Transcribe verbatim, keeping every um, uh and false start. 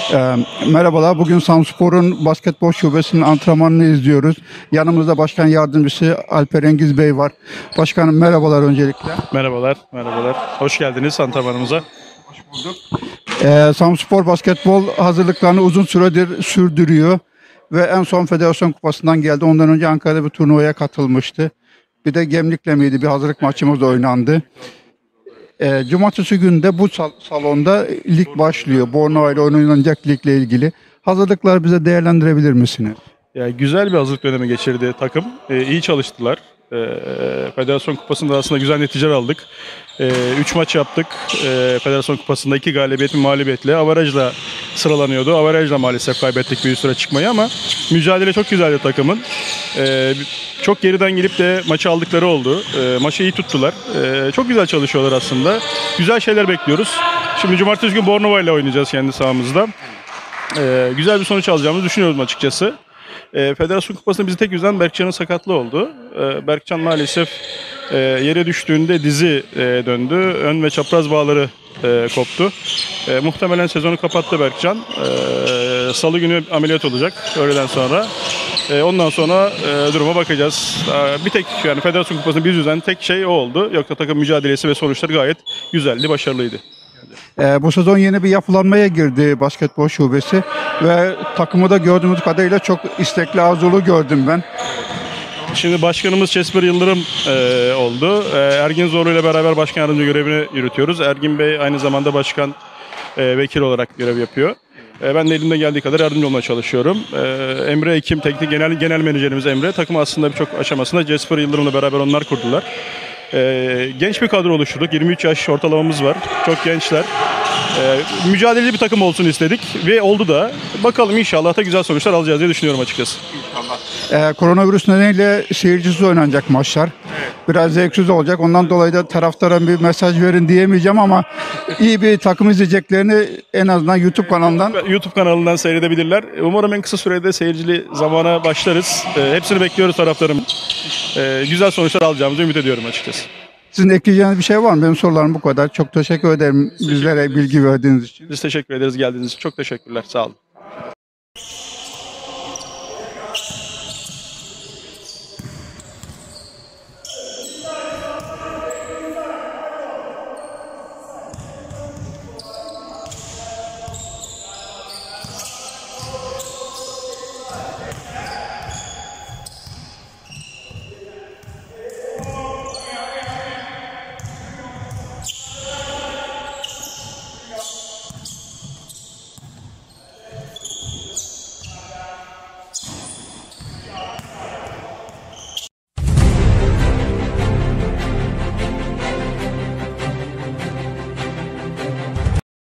Ee, merhabalar, bugün Samspor'un basketbol şubesinin antrenmanını izliyoruz. Yanımızda başkan yardımcısı Alper Engiz Bey var. Başkanım merhabalar öncelikle. Merhabalar, merhabalar. Hoş geldiniz antrenmanımıza. Ee, Samspor basketbol hazırlıklarını uzun süredir sürdürüyor. Ve en son Federasyon Kupası'ndan geldi. Ondan önce Ankara'da bir turnuvaya katılmıştı. Bir de Gemlik'le miydi? Bir hazırlık maçımız da oynandı. E, Cumartesi günü de bu sal- salonda lig başlıyor. Bornova ile oynanacak ligle ilgili. Hazırlıkları bize değerlendirebilir misiniz? Ya, güzel bir hazırlık dönemi geçirdi takım. Ee, iyi çalıştılar. Ee, Federasyon Kupası'nda aslında güzel neticeler aldık. Ee, üç maç yaptık. Ee, Federasyon Kupası'nda iki galibiyet bir mağlubiyetle. Avarajla sıralanıyordu. Avarajla maalesef kaybettik bir süre çıkmayı ama mücadele çok güzeldi takımın. Ee, çok geriden gelip de maçı aldıkları oldu. Ee, maçı iyi tuttular. Ee, çok güzel çalışıyorlar aslında. Güzel şeyler bekliyoruz. Şimdi cumartesi günü Bornova ile oynayacağız kendi sahamızda. Ee, güzel bir sonuç alacağımızı düşünüyorum açıkçası. Ee, Federasyon Kupası'nda bizi tek üzen Berkcan'ın sakatlığı oldu. Ee, Berkcan maalesef e, yere düştüğünde dizi e, döndü. Ön ve çapraz bağları e, koptu. E, muhtemelen sezonu kapattı Berkcan. E, Salı günü ameliyat olacak öğleden sonra. E, ondan sonra e, duruma bakacağız. E, bir tek yani Federasyon Kupası'nda bizi üzen tek şey o oldu. Yoksa takım mücadelesi ve sonuçları gayet güzeldi, başarılıydı. Ee, bu sezon yeni bir yapılanmaya girdi basketbol şubesi ve takımı da gördüğümüz kadarıyla çok istekli, arzulu gördüm ben. Şimdi başkanımız Çesper Yıldırım e, oldu. E, Ergin Zorlu ile beraber başkan yardımcı görevini yürütüyoruz. Ergin Bey aynı zamanda başkan e, vekil olarak görev yapıyor. E, ben de elimden geldiği kadar yardımcı olmaya çalışıyorum. E, Emre Ekim, teknik genel genel menajerimiz Emre. Takımı aslında birçok aşamasında Çesper Yıldırım'la beraber onlar kurdular. E, genç bir kadro oluşturduk. yirmi üç yaş ortalamamız var. Çok gençler. E, mücadeleli bir takım olsun istedik ve oldu da. Bakalım inşallah da güzel sonuçlar alacağız diye düşünüyorum açıkçası. Ee, koronavirüs nedeniyle seyircisiz oynanacak maçlar. Biraz zevksiz olacak. Ondan dolayı da taraftara bir mesaj verin diyemeyeceğim ama iyi bir takım izleyeceklerini en azından YouTube kanalından. YouTube kanalından seyredebilirler. Umarım en kısa sürede seyircili zamana başlarız. E, hepsini bekliyoruz taraftarım. E, güzel sonuçlar alacağımızı ümit ediyorum açıkçası. Sizin ekleyeceğiniz bir şey var mı? Benim sorularım bu kadar. Çok teşekkür ederim bizlere bilgi verdiğiniz için. Biz teşekkür ederiz geldiğiniz için. Çok teşekkürler. Sağ olun.